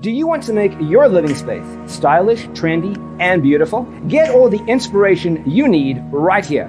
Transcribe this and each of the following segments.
Do you want to make your living space stylish, trendy, and beautiful? Get all the inspiration you need right here.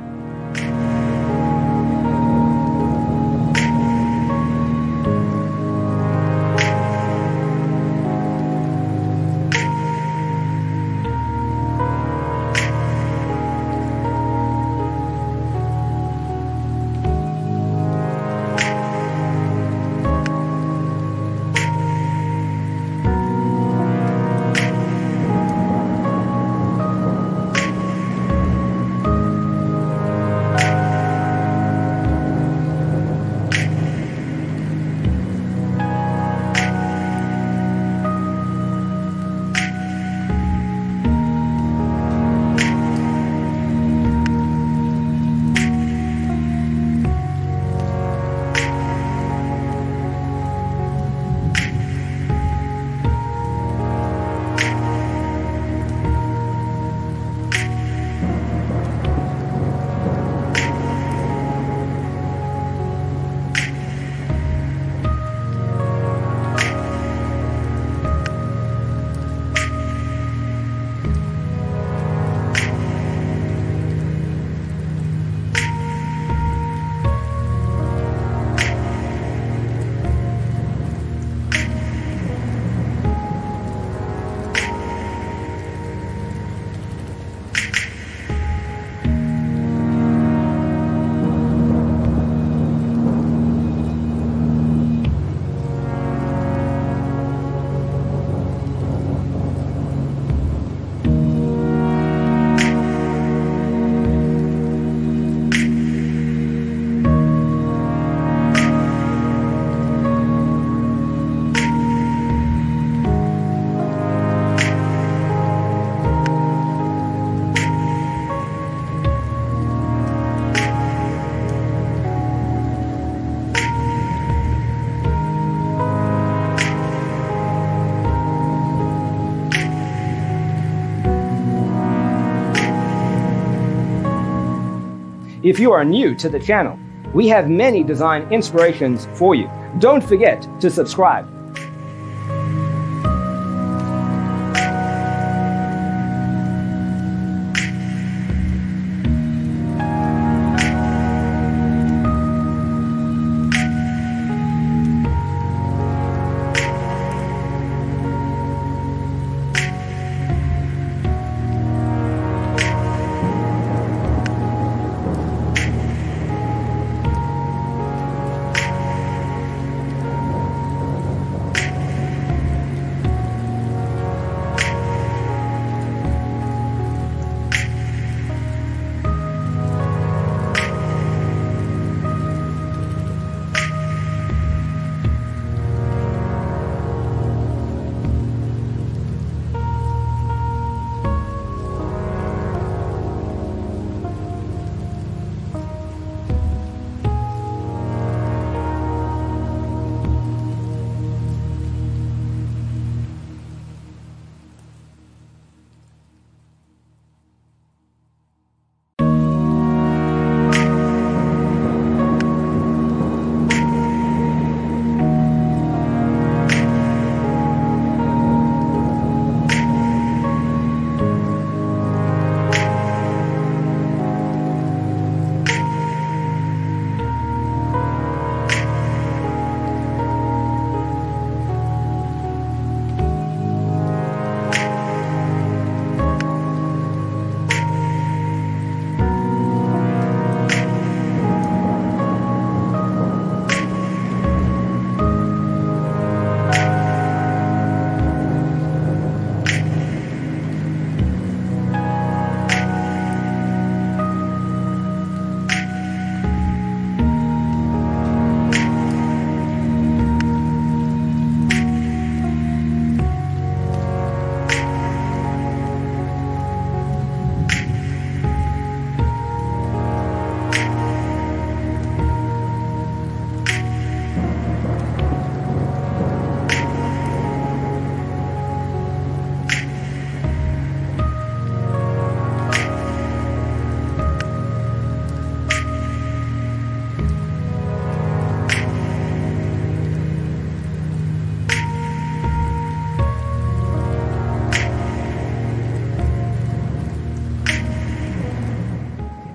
If you are new to the channel, we have many design inspirations for you. Don't forget to subscribe.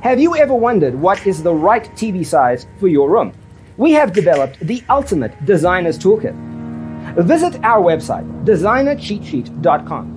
Have you ever wondered what is the right TV size for your room? We have developed the ultimate designer's toolkit. Visit our website, designercheatsheet.com.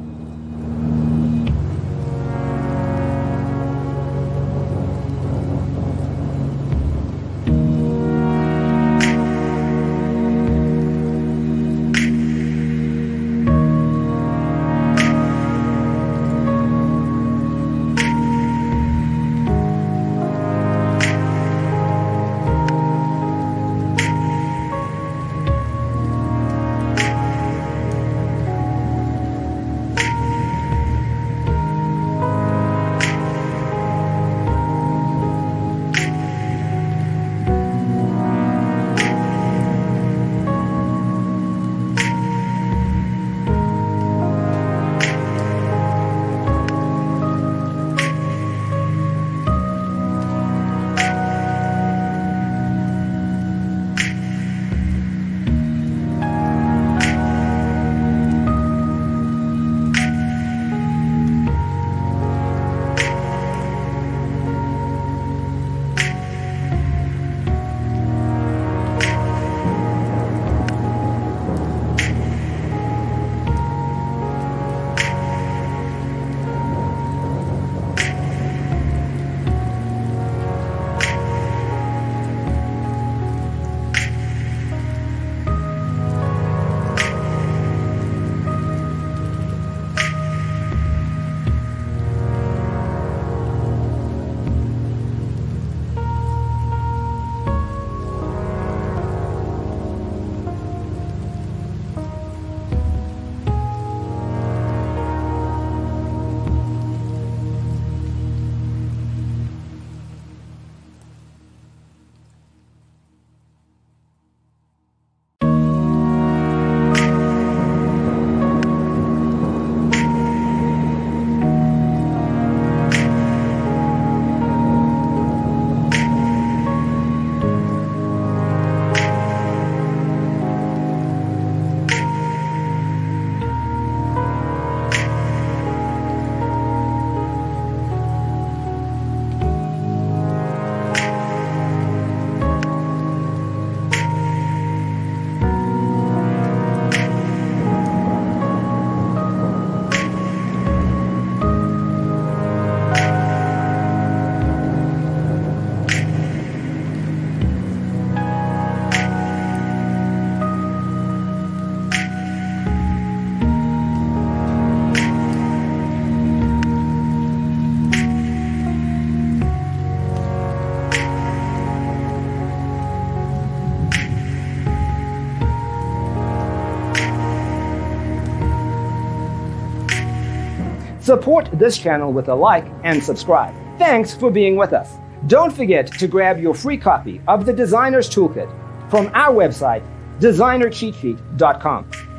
Support this channel with a like and subscribe. Thanks for being with us. Don't forget to grab your free copy of the Designer's Toolkit from our website, designercheatsheet.com.